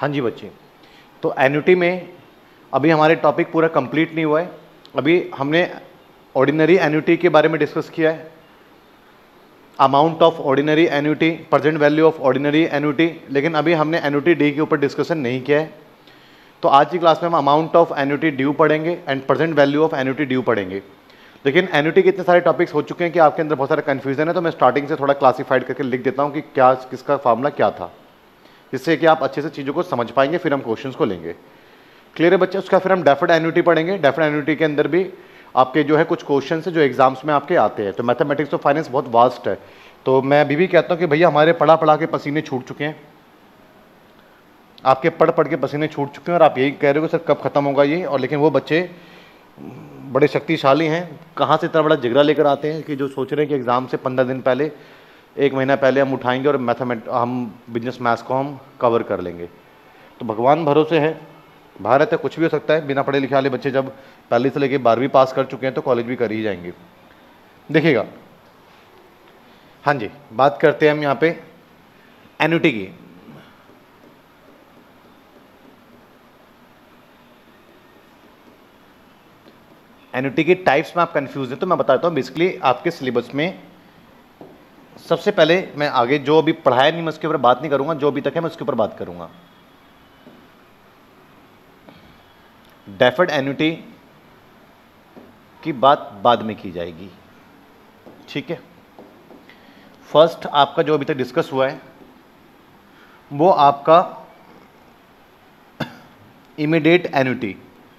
हाँ जी बच्चे, तो एन्युटी में अभी हमारे टॉपिक पूरा कंप्लीट नहीं हुआ है। अभी हमने ऑर्डिनरी एन्युटी के बारे में डिस्कस किया है, amount of ordinary annuity, present value of ordinary annuity, लेकिन अभी हमने एन्युटी डी के ऊपर डिस्कशन नहीं किया है। तो आज की क्लास में हम अमाउंट ऑफ एन्युटी ड्यू पढ़ेंगे and present value of annuity due पढ़ेंगे। लेकिन एन्युटी के इतने सारे टॉपिक्स हो चुके हैं कि आपके अंदर बहुत सारा कन्फ्यूजन है, तो मैं स्टार्टिंग से थोड़ा क्लासीफाइड करके लिख देता हूँ कि क्या किसका फार्मूला क्या था, जिससे कि आप अच्छे से चीज़ों को समझ पाएंगे, फिर हम क्वेश्चंस को लेंगे। क्लियर है बच्चे? उसका फिर हम डेफर्ड एन्युटी पढ़ेंगे। डेफर्ड एन्युटी के अंदर भी आपके जो है कुछ क्वेश्चन है जो एग्जाम्स में आपके आते हैं। तो मैथमेटिक्स ऑफ फाइनेंस बहुत वास्ट है, तो मैं अभी भी कहता हूँ कि भैया हमारे पढ़ा पढ़ा के पसीने छूट चुके हैं, आपके पढ़ पढ़ के पसीने छूट चुके हैं और आप यही कह रहे हो कि सर कब खत्म होगा ये। और लेकिन वो बच्चे बड़े शक्तिशाली हैं, कहाँ से इतना बड़ा जिगरा लेकर आते हैं कि जो सोच रहे हैं कि एग्ज़ाम से 15 दिन पहले, 1 महीना पहले हम उठाएंगे और हम बिजनेस मैथ्स को हम कवर कर लेंगे। तो भगवान भरोसे है, भारत है, कुछ भी हो सकता है। बिना पढ़े लिखे वाले बच्चे जब पहले से लेके 12वीं पास कर चुके हैं तो कॉलेज भी कर ही जाएंगे। देखिएगा, हाँ जी, बात करते हैं हम यहाँ पे एन्युटी की। एन्युटी की टाइप्स में आप कंफ्यूज हैं तो मैं बताता हूँ। बेसिकली आपके सिलेबस में सबसे पहले मैं आगे जो अभी पढ़ाया नहीं मैं उसके ऊपर बात नहीं करूंगा, जो अभी तक है मैं उसके ऊपर बात करूंगा। डेफर्ड एन्युटी की बात बाद में की जाएगी, ठीक है। फर्स्ट आपका जो अभी तक डिस्कस हुआ है वो आपका इमीडिएट एन्युटी।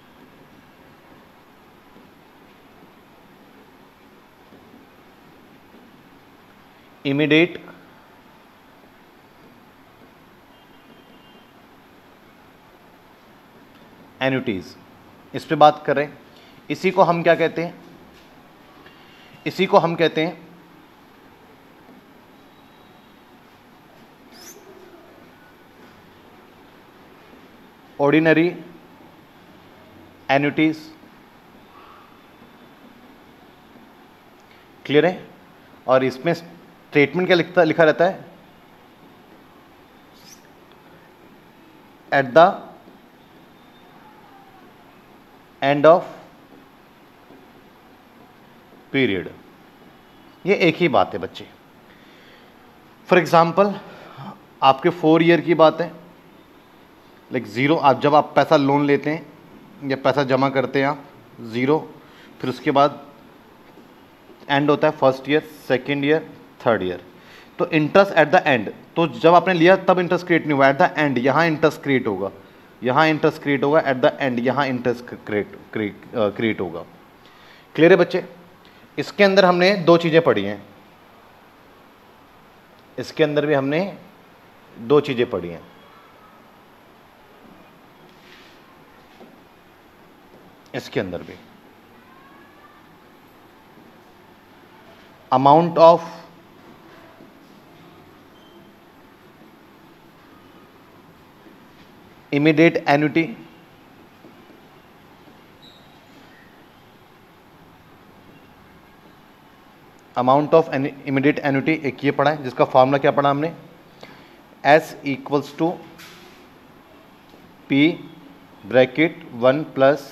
इमीडिएट एन्युटीज, इस पे बात कर रहे हैं। इसी को हम क्या कहते हैं? इसी को हम कहते हैं ऑर्डिनरी एन्युटीज। क्लियर है? और इसमें स्टेटमेंट क्या लिखा रहता है? At the end of period. ये एक ही बात है बच्चे। फॉर एग्जाम्पल आपके 4 ईयर की बात है, लाइक 0, आप जब आप पैसा लोन लेते हैं या पैसा जमा करते हैं आप 0, फिर उसके बाद एंड होता है first year, second year, third year. तो इंटरेस्ट एट द एंड, तो जब आपने लिया तब इंटरेस्ट क्रिएट नहीं हुआ, एट द एंड यहाँ इंटरेस्ट क्रिएट होगा, यहाँ इंटरेस्ट क्रिएट होगा, एट द एंड यहाँ इंटरेस्ट क्रिएट होगा। क्लियर है बच्चे? इसके अंदर हमने 2 चीज़ें पढ़ी हैं, इसके अंदर भी हमने 2 चीज़ें पढ़ी हैं। इसके अंदर भी amount of immediate annuity, amount of immediate annuity एक ये पढ़ा है, जिसका फॉर्मूला क्या पढ़ा हमने? S equals to P bracket 1 plus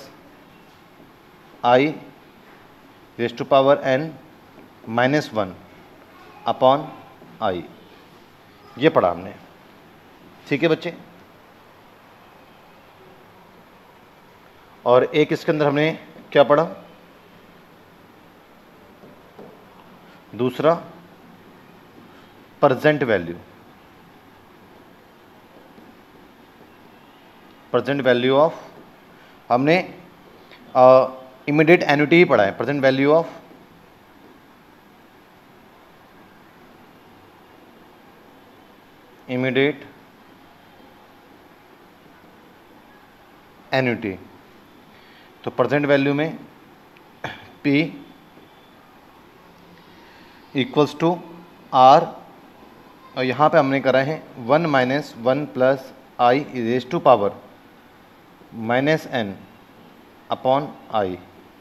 I raise to power n minus 1 upon I। ये पढ़ा हमने, ठीक है बच्चे। और एक इसके अंदर हमने क्या पढ़ा? दूसरा present value, present value of, हमने इमीडिएट एन्युटी ही पढ़ा है। Present value of immediate annuity. तो प्रेजेंट वैल्यू में P इक्वल्स टू R, और यहाँ पे हमने करा है 1 minus 1 plus I raise to power minus n upon I।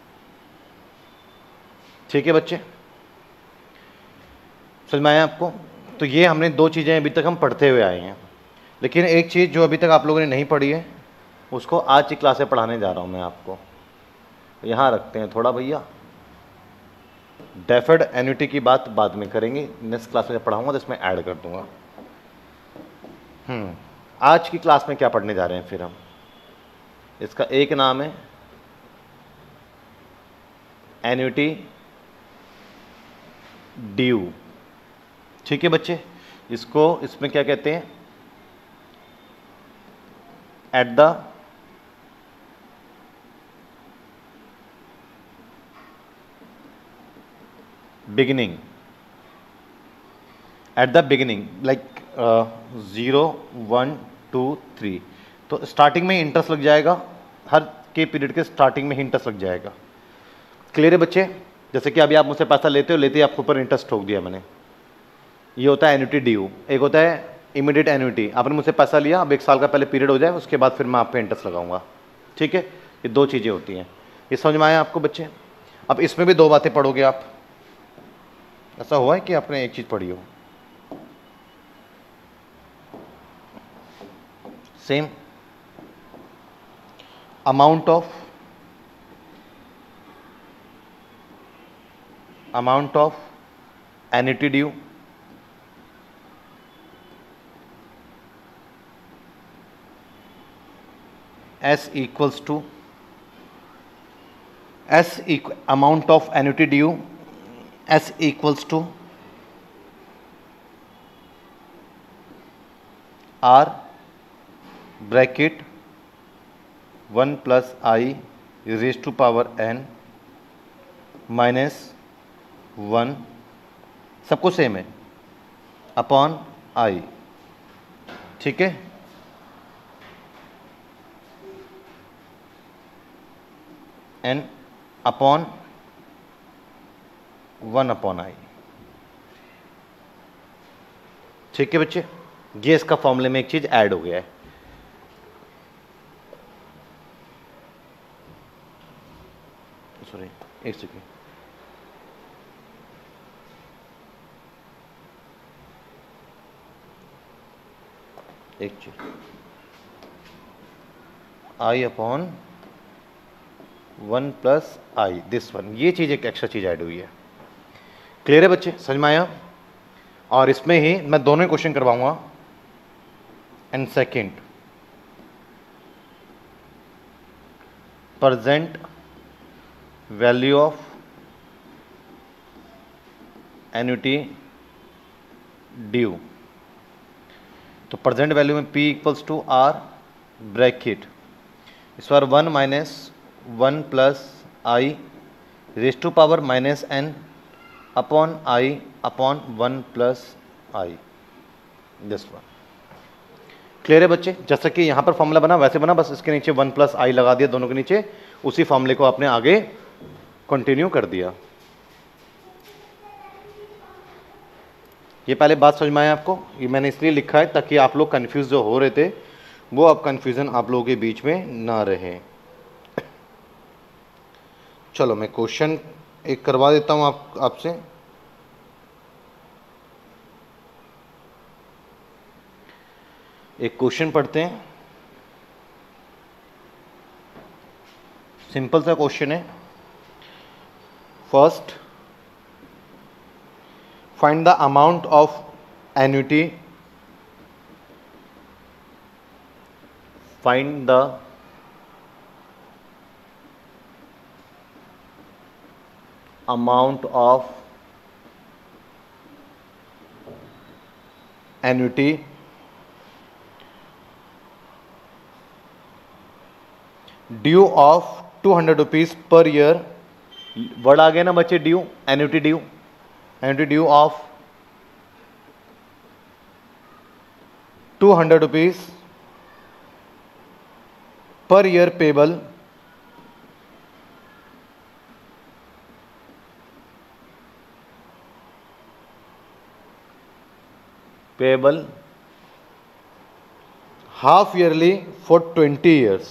ठीक है बच्चे, समझ में आया आपको? तो ये हमने 2 चीज़ें अभी तक हम पढ़ते हुए आए हैं। लेकिन एक चीज़ जो अभी तक आप लोगों ने नहीं पढ़ी है उसको आज की क्लास में पढ़ाने जा रहा हूँ मैं आपको। यहाँ रखते हैं थोड़ा भैया, डेफर्ड एन्युटी की बात बाद में करेंगे, नेक्स्ट क्लास में पढ़ाऊंगा तो इसमें ऐड कर दूंगा। आज की क्लास में क्या पढ़ने जा रहे हैं फिर हम, इसका एक नाम है एन्युटी ड्यू। ठीक है बच्चे, इसको इसमें क्या कहते हैं, at the beginning, at the beginning like 0 1 2 3, तो स्टार्टिंग में इंटरेस्ट लग जाएगा, हर के पीरियड के स्टार्टिंग में ही इंटरेस्ट लग जाएगा। क्लियर है बच्चे? जैसे कि अभी आप मुझसे पैसा लेते हो, लेते ही आपके ऊपर इंटरेस्ट ठोक दिया मैंने, ये होता है एन्युटी ड्यू। एक होता है इमीडिएट एन्युटी, आपने मुझसे पैसा लिया, अब 1 साल का पहले पीरियड हो जाए, उसके बाद फिर मैं आप पे इंटरेस्ट लगाऊंगा। ठीक है, ये दो चीज़ें होती हैं। ये समझ में आया आपको बच्चे? अब इसमें भी दो बातें पढ़ोगे आप। ऐसा हुआ है कि आपने एक चीज़ पढ़ी हो? Same amount of annuity due S equals to amount of annuity due S equals to R bracket 1 plus I raised to power n minus 1, सबको सेम है, अपॉन I। ठीक है, n अपॉन 1 अपॉन I। ठीक है बच्चे, ये इसका फॉर्मूले में एक चीज ऐड हो गया है। सॉरी, एक सेकेंड, एक चीज, I upon 1 plus I, this one, ये चीज़ एक एक्स्ट्रा चीज़ ऐड हुई है। क्लियर है बच्चे, समझ में आया? और इसमें ही मैं दोनों ही क्वेश्चन करवाऊंगा। And second, present value of annuity due, तो प्रेजेंट वैल्यू में P equals to R bracket, इस बार 1 minus 1 plus I raise to power minus n upon I upon 1 plus I, this one. Clear है बच्चे? जैसा कि यहाँ पर फॉर्मूला बना वैसे बना, बस इसके नीचे 1 प्लस आई लगा दिया दोनों के नीचे, उसी फॉर्मूले को आपने आगे कंटिन्यू कर दिया। ये पहले बात समझ में आया आपको? ये मैंने इसलिए लिखा है ताकि आप लोग कंफ्यूज जो हो रहे थे वो अब कंफ्यूजन आप लोगों के बीच में ना रहे। चलो मैं क्वेश्चन एक करवा देता हूं आपसे। एक क्वेश्चन पढ़ते हैं, सिंपल सा क्वेश्चन है। First, find the amount of annuity, find the amount of annuity due of 200 rupees per year, word आ गया ना बच्चे, due, annuity due, annuity due of 200 rupees per year payable half yearly for 20 years.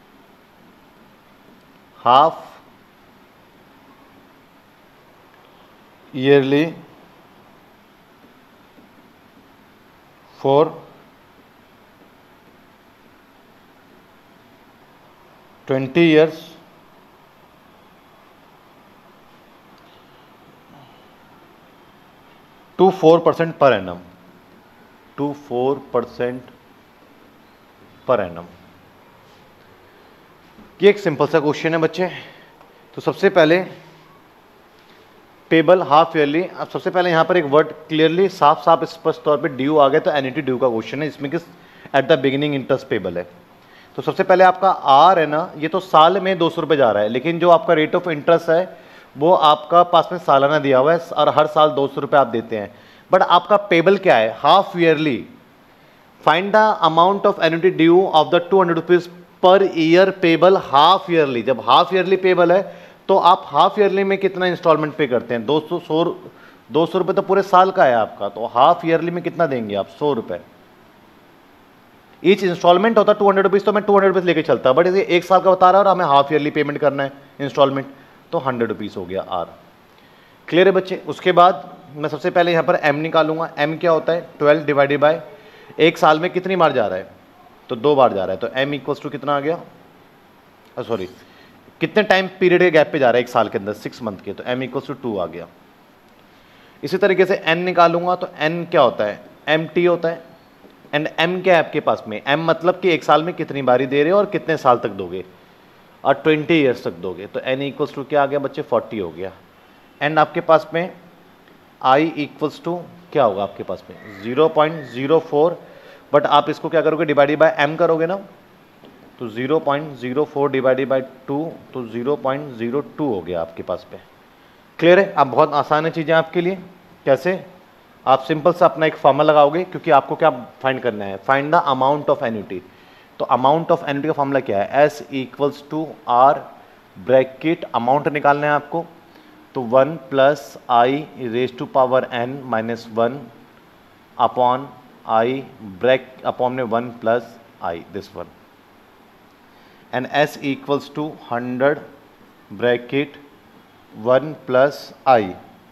half yearly for 20 years to 4% per annum, to 4% per annum. ये एक simple सा question है बच्चे। तो सबसे पहले पेबल हाफ ईयरली, अब सबसे पहले यहाँ पर एक वर्ड क्लियरली साफ साफ स्पष्ट तौर पे ड्यू आ गया, तो एन्युटी ड्यू का क्वेश्चन है, इसमें किस at the beginning interest payable है। तो सबसे पहले आपका आर है ना, ये तो साल में 200 रुपये जा रहा है, लेकिन जो आपका रेट ऑफ इंटरेस्ट है वो आपका पास में सालाना दिया हुआ है और हर साल 200 रुपये आप देते हैं। बट आपका पेबल क्या है, half yearly. Find the amount of annuity due of the 200 rupees per year payable half yearly. जब हाफ ईयरली पेबल है तो आप हाफ ईयरली में कितना इंस्टॉलमेंट पे करते हैं, 200 रुपये तो पूरे साल का है आपका, तो हाफ ईयरली में कितना देंगे आप, 100 रुपये। ईच इंस्टॉलमेंट होता 200 रुपीज़, तो मैं 200 रुपीज़ लेके चलता, बट इसे एक साल का बता रहा है और हमें हाफ ईयरली पेमेंट करना है इंस्टॉलमेंट, तो 100 रुपीज़ हो गया आर। क्लियर है बच्चे। उसके बाद मैं सबसे पहले यहाँ पर एम निकालूंगा। एम क्या होता है, 12 डिवाइडेड बाय एक साल में कितनी बार जा रहा है, तो 2 बार जा रहा है, तो एम इक्वल्स टू कितना आ गया, सॉरी कितने टाइम पीरियड के गैप पे जा रहा है एक साल के अंदर, 6 मंथ के, तो एम इक्वल्स टू 2 आ गया। इसी तरीके से एन निकालूंगा, तो एन क्या होता है, एम टी होता है। एंड एम क्या है आपके पास में, एम मतलब कि एक साल में कितनी बारी दे रहे हो और कितने साल तक दोगे, और 20 ईयर्स तक दोगे, तो एन इक्वल्स टू क्या आ गया बच्चे, 40 हो गया। एंड आपके पास में आई इक्वल्स टू क्या होगा आपके पास में, 0.04, बट आप इसको क्या करोगे, डिवाइडेड बाय एम करोगे ना, तो 0.04 डिवाइडेड बाय 2, तो 0.02 हो गया आपके पास पे। क्लियर है। अब बहुत आसान है चीज़ें आपके लिए। कैसे, आप सिंपल सा अपना एक फॉर्मूला लगाओगे, क्योंकि आपको क्या फाइंड करना है, find the amount of annuity. तो अमाउंट ऑफ एन्युटी का फॉर्मूला क्या है, s equals to are bracket amount निकालना है आपको, तो 1 plus I raise to power n minus 1 upon I bracket upon में 1 plus I this one, and s equals to 100 bracket 1 plus I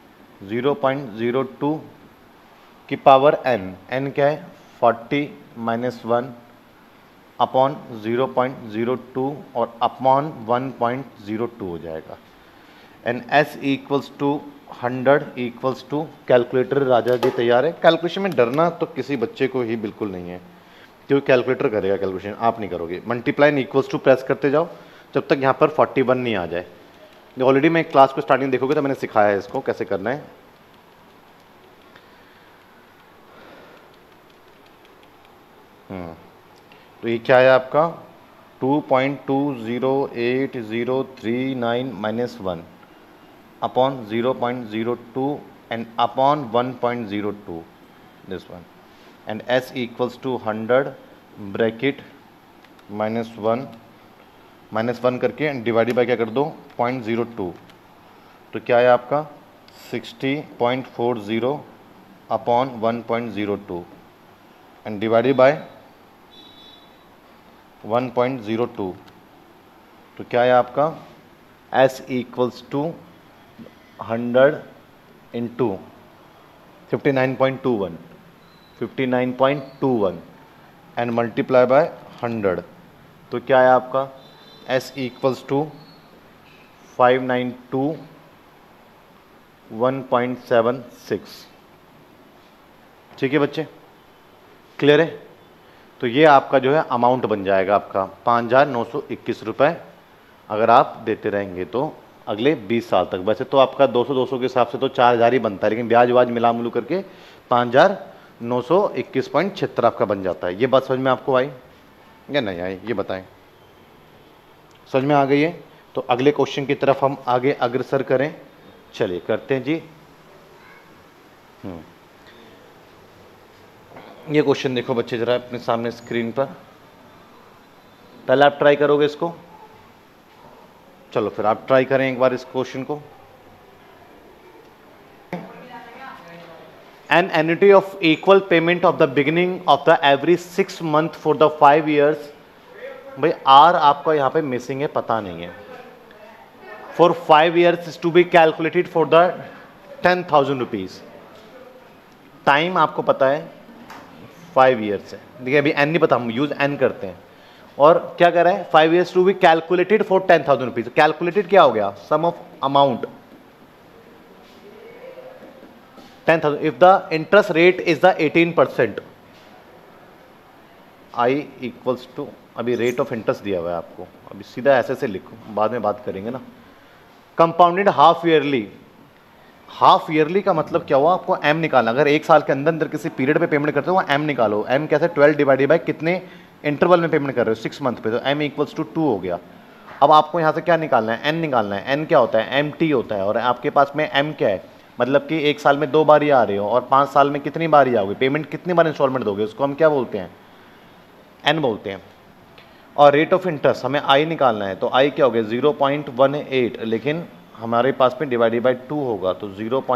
0.02 की power N, N क्या है 40 minus 1 upon 0.02 और upon 1.02 हो जाएगा। And s equals to 100 equals to, calculator राजा जी तैयार है। कैलकुलेशन में डरना तो किसी बच्चे को ही बिल्कुल नहीं है, क्योंकि कैलकुलेटर करेगा कैलकुलेशन, आप नहीं करोगे। मल्टीप्लाई इक्वल्स टू प्रेस करते जाओ जब तक यहाँ पर 41 नहीं आ जाए। ऑलरेडी मैं क्लास को स्टार्टिंग देखोगे तो मैंने सिखाया है इसको कैसे करना है। तो ये क्या है आपका 2.208039 minus 1 upon 0.02 and upon 1.02 this one, and s equals to 100 bracket -1 करके एंड डिवाइडेड बाय क्या कर दो 0.02, तो क्या है आपका 60.40 अपॉन 1.02 एंड डिवाइडेड बाय 1.02, तो क्या है आपका s equals to 100 into 59.21 and multiply by 100, तो क्या है आपका s इक्वल्स टू 592.1.76। ठीक है बच्चे, क्लियर है। तो ये आपका जो है अमाउंट बन जाएगा आपका 5,921 रुपये, अगर आप देते रहेंगे तो अगले 20 साल तक। वैसे तो आपका 200 के हिसाब से तो 4,000 ही बनता है, लेकिन ब्याज वाज मिला मिलू करके 5,921.76 आपका बन जाता है। ये बात समझ में आपको आई या नहीं आई, ये बताएं। समझ में आ गई है? तो अगले क्वेश्चन की तरफ हम आगे अग्रसर करें। चलिए करते हैं जी। ये क्वेश्चन देखो बच्चे जरा अपने सामने स्क्रीन पर, पहले आप ट्राई करोगे इसको। चलो फिर आप ट्राई करें एक बार इस क्वेश्चन को। An annuity of equal payment of the beginning of the every 6 month for the 5 years। भाई आर आपका यहाँ पे मिसिंग है, पता नहीं है। For 5 years is to be calculated for the 10,000 rupees. Time आपको पता है 5 ईयर्स है। देखिए अभी एन नहीं पता, हम यूज़ एन करते हैं। और क्या कर रहा है, 5 years to be calculated for 10,000 rupees. Calculated क्या हो गया, sum of amount 10,000 if the interest rate is the 18%। I equals to, अभी रेट ऑफ इंटरेस्ट दिया हुआ है आपको, अभी सीधा ऐसे से लिखो, बाद में बात करेंगे ना। Compounded half yearly, half yearly का मतलब क्या हुआ, आपको एम निकालना। अगर एक साल के अंदर अंदर किसी पीरियड पे पेमेंट करते हो वो एम निकालो। एम कैसे, 12 डिवाइडेड बाय कितने इंटरवल में पेमेंट कर रहे हो, 6 मंथ पे, तो एम इक्वल्स टू 2 हो गया। अब आपको यहाँ से क्या निकालना है, एन निकालना है। एन क्या होता है, एम टी होता है। और आपके पास में एम क्या है, मतलब कि एक साल में 2 बार ही आ रहे हो, और 5 साल में कितनी बार ही आओगे, पेमेंट कितनी बार इंस्टॉलमेंट दोगे, उसको हम क्या बोलते हैं, एन बोलते हैं। और रेट ऑफ इंटरेस्ट हमें आई निकालना है, तो आई क्या हो गया 0.18, लेकिन हमारे पास में डिवाइडेड बाय 2 होगा तो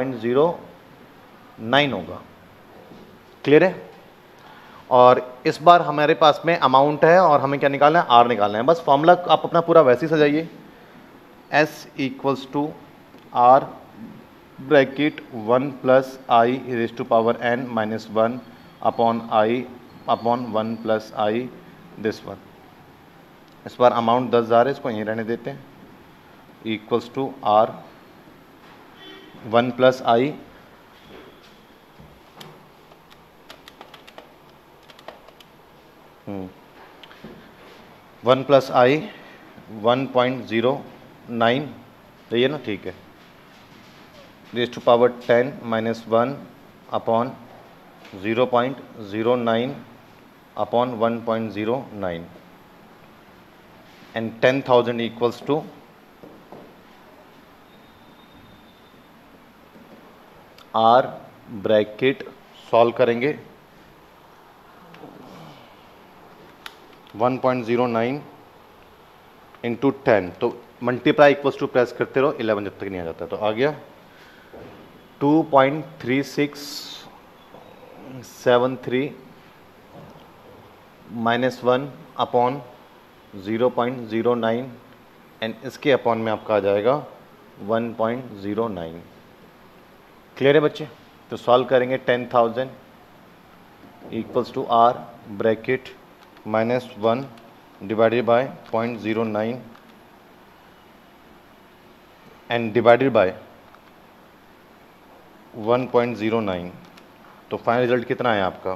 0.09 होगा। क्लियर है। और इस बार हमारे पास में अमाउंट है और हमें क्या निकालना है, आर निकालना है। बस फॉर्मूला आप अपना पूरा वैसे ही सजाइए, s equals to are bracket 1 plus I raise to power n minus 1 upon I upon 1 plus I this one. इस बार अमाउंट 10,000 है, इसको यहीं रहने देते हैं, equals to r 1 plus I one plus I 1.09, ये ना, ठीक है, raise to power 10 minus 1 upon 0.09 upon 1.09 and 10,000 equals to are bracket, solve करेंगे 1.09 इंटू 10, तो मल्टीप्लाई इक्वल्स टू प्रेस करते रहो 11 जब तक नहीं आ जाता, तो आ गया 2.3673 माइनस 1 अपॉन 0.09 एंड इसके अपॉन में आपका आ जाएगा 1.09। क्लियर है बच्चे। तो सॉल्व करेंगे 10,000 equals to are bracket minus 1 divided by 0.09 and divided by 1.09, तो फाइनल रिजल्ट कितना है आपका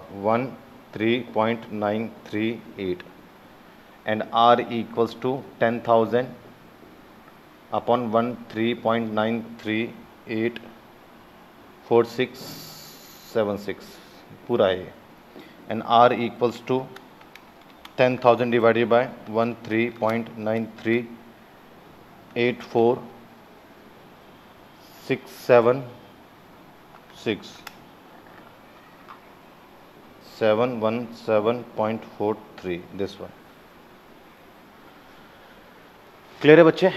13.938 and R equals to 10,000 upon 13.9384676 पूरा है, and R equals to 10,000 divided by 13.9384676 717.43 this one. Clear है बच्चे।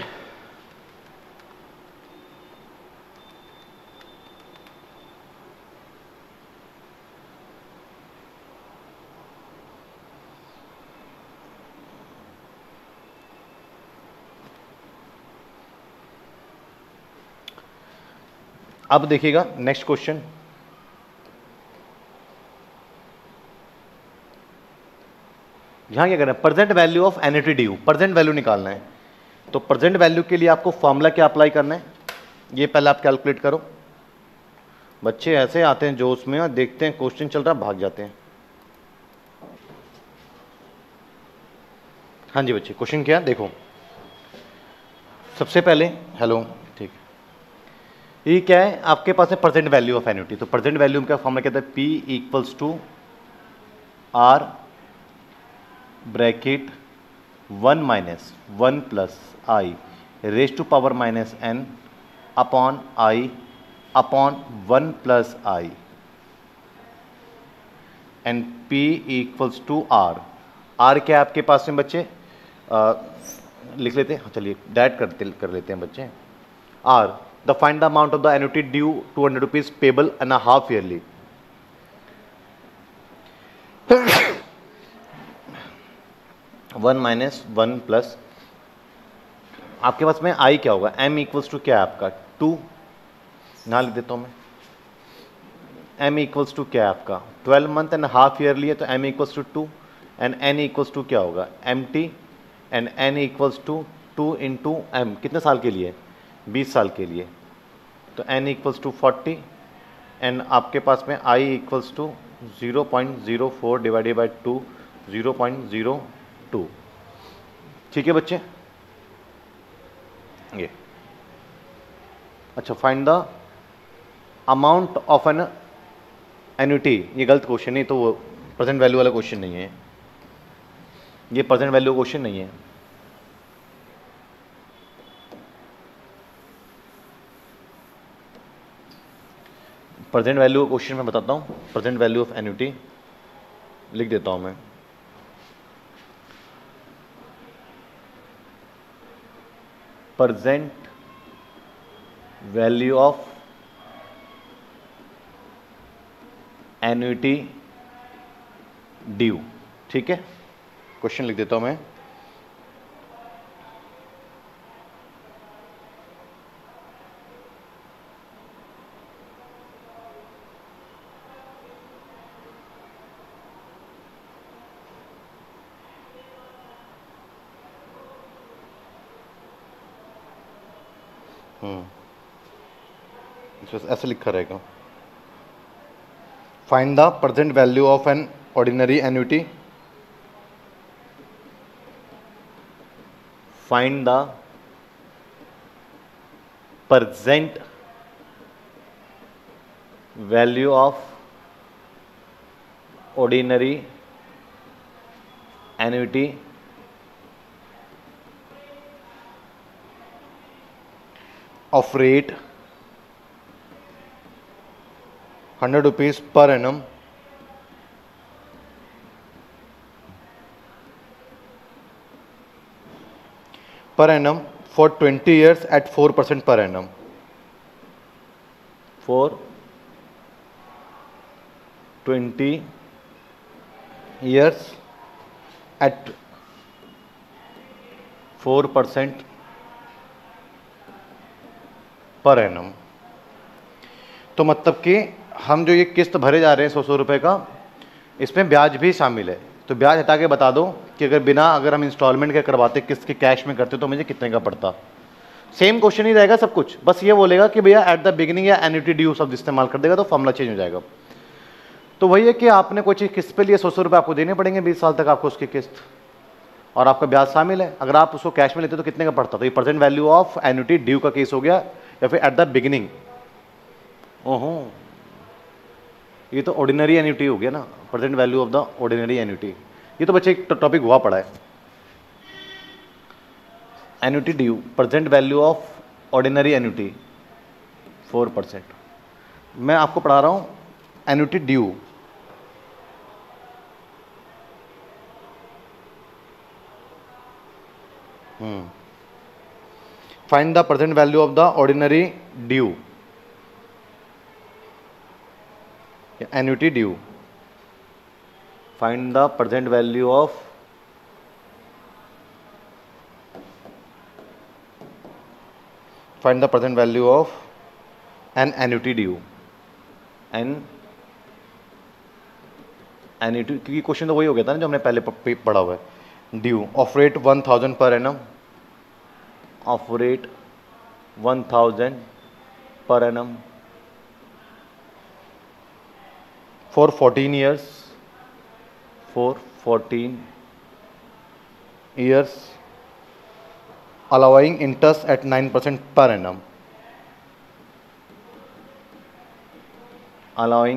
अब देखिएगा नेक्स्ट क्वेश्चन, यहां क्या करना है, present value of annuity due, present value निकालना है। तो प्रेजेंट वैल्यू के लिए आपको फॉर्मूला क्या अप्लाई करना है, ये पहले आप कैलकुलेट करो। बच्चे ऐसे आते हैं जो उसमें और देखते हैं क्वेश्चन चल रहा भाग जाते हैं। हाँ जी बच्चे, क्वेश्चन क्या है देखो, सबसे पहले हेलो, ठीक है, ये क्या है आपके पास है प्रेजेंट वैल्यू ऑफ एन्युटी। तो प्रेजेंट वैल्यू का फॉर्मूला कहता है P equals to are bracket 1 minus 1 plus I raise to power minus n upon I upon 1 plus i and P equals to R. R क्या है आपके पास में बच्चे, लिख लेते हैं, चलिए डायरेक्ट कर लेते हैं बच्चे। R the find the amount of the annuity due 200 rupees payable in a half yearly. 1 minus 1 plus आपके पास में आई क्या होगा, m इक्वल्स टू क्या है आपका 2, यहाँ लिख देता हूँ मैं, m इक्वल्स टू क्या है आपका 12 मंथ एंड हाफ ईयरली है, तो m equals to 2 and n equals to क्या होगा mt and n equals to 2 into m, कितने साल के लिए 20 साल के लिए, तो n इक्वल्स टू 40 एंड आपके पास में i equals to 0.04 divided by 2 0.02। ठीक है बच्चे, ये अच्छा find the amount of an annuity, ये गलत क्वेश्चन नहीं, तो वो प्रेजेंट वैल्यू वाला क्वेश्चन नहीं है, ये प्रेजेंट वैल्यू क्वेश्चन नहीं है। प्रेजेंट वैल्यू क्वेश्चन मैं बताता हूँ, प्रेजेंट वैल्यू ऑफ एन्युटी लिख देता हूँ मैं, present value of annuity due. ठीक है, क्वेश्चन लिख देता हूं मैं, ऐसे लिखा रहेगा, find the present value of an ordinary annuity, find the present value of ordinary annuity of rate 100 rupees per annum for 20 years at 4% per annum, for 20 years at 4% per annum. तो मतलब कि हम जो ये किस्त भरे जा रहे हैं 100 रुपए का, इसमें ब्याज भी शामिल है, तो ब्याज हटा के बता दो कि अगर हम इंस्टॉलमेंट के करवाते, किस्त के कैश में करते, तो मुझे कितने का पड़ता। सेम क्वेश्चन ही रहेगा सब कुछ, बस ये बोलेगा कि भैया एट द बिगिनिंग या एन्युटी ड्यू शब्द इस्तेमाल कर देगा तो फॉर्मूला चेंज हो जाएगा। तो वही है कि आपने कोई चीज़ किस्त पे लिए 100 रुपये आपको देने पड़ेंगे 20 साल तक आपको उसकी किस्त, और आपका ब्याज शामिल है। अगर आप उसको कैश में लेते तो कितने का पड़ता। तो ये present value of annuity due का केस हो गया, या फिर एट द बिगिनिंग। ओहो, ये तो ऑर्डिनरी एन्युटी हो गया ना, present value of the ordinary annuity. ये तो बच्चे एक टॉपिक हुआ पड़ा है, annuity due, present value of ordinary annuity 4%। मैं आपको पढ़ा रहा हूं annuity due. Find the present value of the ordinary due, annuity due. Find the present value of find the present value of an annuity due, an annuity, क्योंकि question तो वही हो गया था ना जो हमने पहले पढ़ा हुआ है। Due of rate 1000 per annum, of rate 1000 per annum for 14 years, for 14 years, allowing interest at 9% per annum, allowing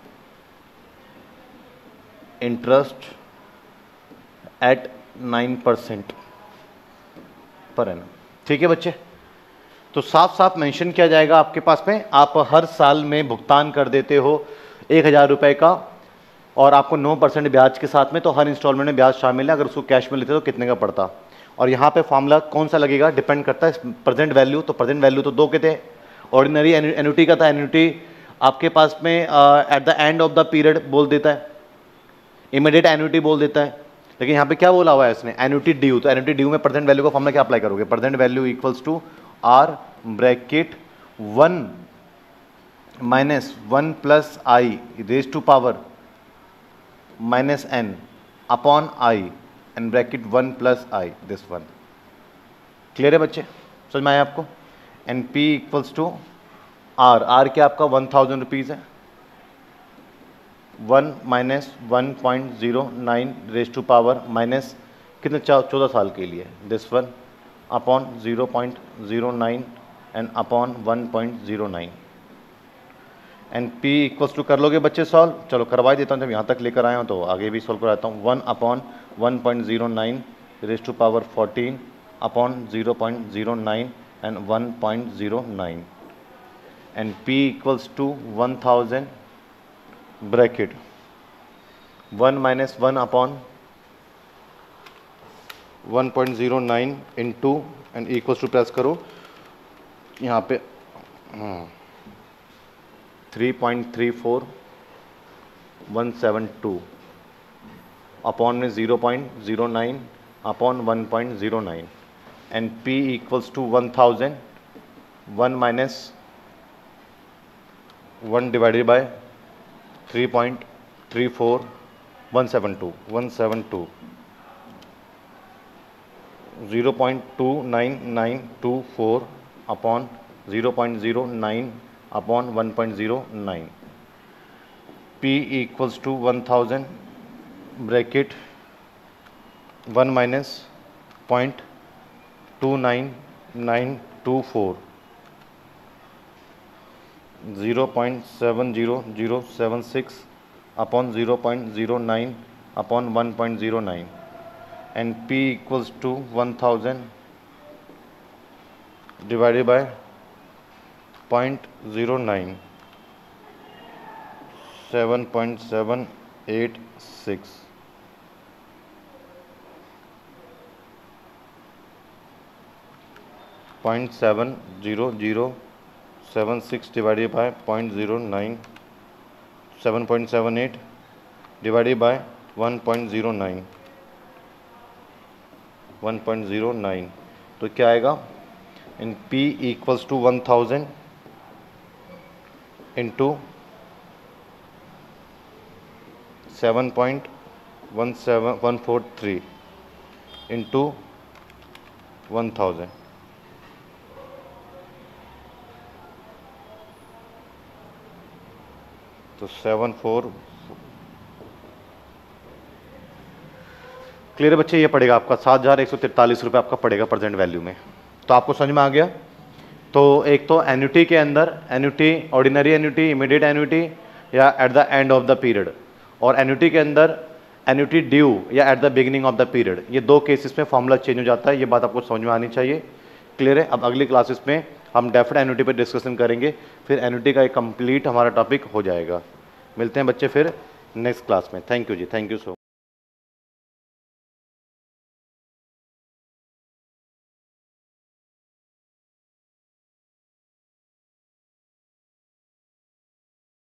interest at 9% पर annum। ठीक है बच्चे, तो साफ साफ मेंशन किया जाएगा आपके पास में, आप हर साल में भुगतान कर देते हो 1000 रुपये का, और आपको 9% ब्याज के साथ में, तो हर इंस्टॉलमेंट में ब्याज शामिल है। अगर उसको कैश में लेते तो कितने का पड़ता। और यहाँ पे फॉर्मूला कौन सा लगेगा, डिपेंड करता है प्रेजेंट वैल्यू। तो प्रेजेंट वैल्यू तो दो के थे, ऑर्डिनरी एन्युटी का था, एन्युटी आपके पास में at the end of the period बोल देता है, इमीडिएट एन्युटी बोल देता है। लेकिन यहाँ पे क्या बोला हुआ है इसने, एन्युटी ड्यू। तो एन्युटी ड्यू में प्रेजेंट वैल्यू का फॉर्मूला क्या अप्लाई करोगे, present value equals to are bracket 1 minus 1 plus I raise to power minus n upon i and bracket 1 plus I this one. Clear है बच्चे, समझ में आया आपको? And P equals to R क्या आपका 1000 रुपीज़ है, 1 minus 1.09 raise to power minus कितने 14 साल के लिए this one upon 0.09 and upon 1.09 and P equals to कर लोगे बच्चे सॉल्व? चलो करवा देता हूँ, जब यहाँ तक लेकर आया हूँ तो आगे भी सॉल्व कराता हूँ। 1 upon 1.09 raise to power 14 upon 0.09 and 1.09 and P equals to 1000 bracket 1 minus 1 upon 1.09 into and equals to press करो यहाँ पे 3.34172 अपॉन में 0.09 upon 1.09 and P equals to 1000 1 minus 1 divided by 3.34172 0.29924 upon 0.09 upon 1.09 P equals to 1000 bracket 1 minus 0.29924 0.70076 upon 0.09 upon 1.09 and P equals to 1000 divided by 0.09 7.786 0.70076 divided by 0.09 7.78 divided by 1.09 1.09 तो क्या आएगा? In P equals to 1000 into 7.14143 into 1000 तो 74। Clear है बच्चे? ये पड़ेगा आपका 7143 रुपये आपका पड़ेगा प्रेजेंट वैल्यू में। तो आपको समझ में आ गया? तो एक तो एन्युटी के अंदर annuity, ordinary annuity, immediate annuity या at the end of the period, और एन्युटी के अंदर एन्युटी ड्यू या at the beginning of the period, ये दो केसेस में फॉर्मूला चेंज हो जाता है। ये बात आपको समझ में आनी चाहिए। क्लियर है? अब अगली क्लासेस में हम डेफिनेट एन्युटी पर डिस्कशन करेंगे, फिर एन्युटी का एक कंप्लीट हमारा टॉपिक हो जाएगा। मिलते हैं बच्चे फिर नेक्स्ट क्लास में। थैंक यू जी, थैंक यू सो मच।